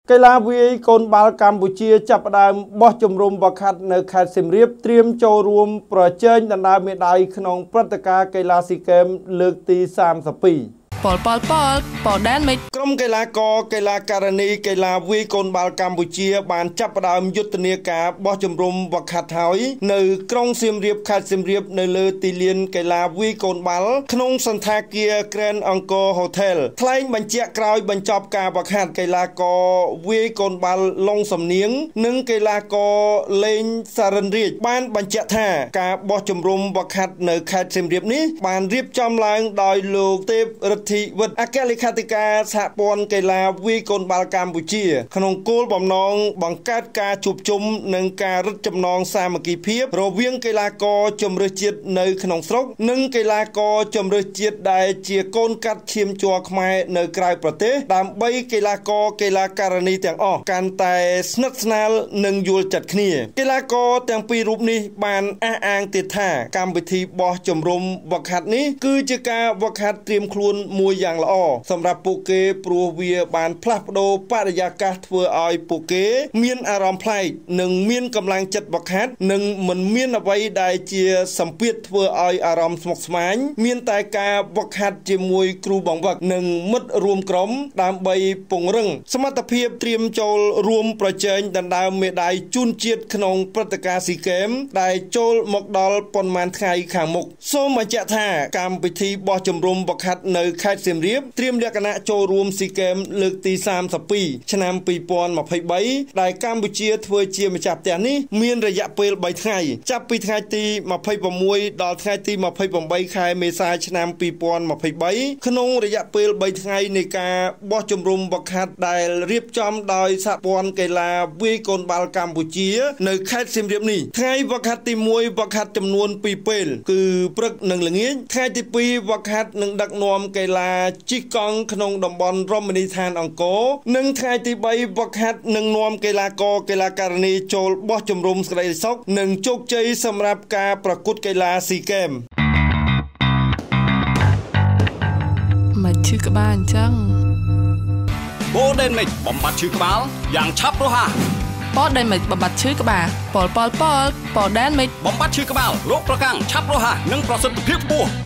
កីឡាវាយកូនបាល់កម្ពុជាចាប់ផ្ដើមបោះជំរំវឹកហាត់នៅខេត្តសៀមរាបត្រៀមចូលរួមប្រជែងដណ្ដើមមេដាយក្នុងព្រឹត្តិការណ៍កីឡាស៊ីហ្គេមលើកទី32 ប៉ដែនមេឃក្រុមកីឡាករកីឡាការិនីកីឡាវាយកូនបាល់កម្ពុជាបានចាប់ផ្ដើមយុទ្ធនាការបោះជំរំវឹកហាត់ហើយនៅក្រុងសៀមរាបខេត្តសៀមរាបនៅលើទីលានកីឡាវាយកូនបាល់ក្នុងសន្តាគារ Grand Encore Hotel ថ្លែងបញ្ជាក់ក្រោយបញ្ចប់ការវឹកហាត់កីឡាករវាយកូនបាល់ឡុងសំនៀងនិងកីឡាករលេងសារ៉ិនរាជបានបញ្ជាក់ថាការបោះជំរំវឹកហាត់នៅខេត្តសៀមរាបនេះបានរៀបចំឡើងដោយលោកទេពរិទ្ធិវិទ្យអគ្គលេខាធិការសហព័ន្ធកីឡាវាយកូនបាល់កម្ពុជាក្នុងគោលបំណងបង្កើតការជួបជុំនិងការរឹតចំណងសាមគ្គីភាពរវាងកីឡាករជម្រើសជាតិនៅក្នុងស្រុកនិងកីឡាករជម្រើសជាតិដែលជាកូនកាត់ឈាមជ័រខ្មែរនៅក្រៅប្រទេសដើម្បីកីឡាករកីឡាការិនីទាំងអស់កាន់តែស្និទ្ធស្នាលនិងយល់ចិត្តគ្នាកីឡាករទាំងពីររូបនេះបានអះអាងទៀតថាកម្មវិធីបោះជំរំវឹកហាត់នេះគឺជាការវឹកហាត់ត្រៀមខ្លួនមួយយ៉ាងល្អសម្រាប់ពួកគេព្រោះវាបានផ្លាស់ប្ដូរបរិយាកាសធ្វើឲ្យពួកគេមានអារម្មណ៍ប្លែកនិងមានកម្លាំងចិត្តវឹកហាត់និងមិនមានអ្វីដែលជាសម្ពាធធ្វើឲ្យអារម្មណ៍ស្មុគស្មាញមានតែការវឹកហាត់ជាមួយគ្រូបង្វឹកនិងមិត្តរួមក្រុមដើម្បីពង្រឹងសមត្ថភាពត្រៀមចូលរួមប្រជែងដណ្ដើមមេដាយជូនជាតិក្នុងព្រឹត្តិការណ៍ស៊ីហ្គេមដែលចូលមកដល់ប៉ុន្មានថ្ងៃខាងមុខសូមបញ្ជាក់ថាកម្មវិធីបោះជំរំវឹកហាត់នៅខេត្តសៀមរាបត្រៀមលក្ខណៈចូលរួមស៊ីហ្គេមលើកទី32ឆ្នាំ2023ដែលកម្ពុជាធ្វើជាម្ចាស់ផ្ទះនេះមានរយៈពេល3ថ្ងៃចាប់ពីថ្ងៃទី26ដល់ថ្ងៃទី28ខែមេសាឆ្នាំ2023ក្នុងរយៈពេល3ថ្ងៃនៃការបោះជំរំវឹកហាត់ដែលរៀបចំដោយសហព័ន្ធកីឡាវាយកូនបាល់កម្ពុជានៅខេត្តសៀមរាបនេះថ្ងៃវឹកហាត់ទី1វឹកហាត់ចំនួន2ពេលគឺព្រឹកនិងល្ងាចថ្ងៃទី2វឹកហាត់នឹងដឹកនាំកីឡាជិះកង់ក្នុងតំបន់រមណីយដ្ឋានអង្គរនិងថ្ងៃទី3វឹកហាត់នឹងនាំកីឡាករកីឡាការិនីចូលបោះជំរំសេចក្តីសុខនិងជោគជ័យសម្រាប់ការប្រកួតកីឡាស៊ីហ្គេមមកឈឺក្បាលអញ្ចឹងបូដេនមិចបំបត្តិឈឺក្បាលយ៉ាងឆាប់រហ័សប៉ដែនមិចបំបត្តិឈឺក្បាលប៉ដែនមិចបំបត្តិឈឺក្បាលរោគប្រកាំងឆាប់រហ័សនិងប្រសិទ្ធភាពខ្ពស់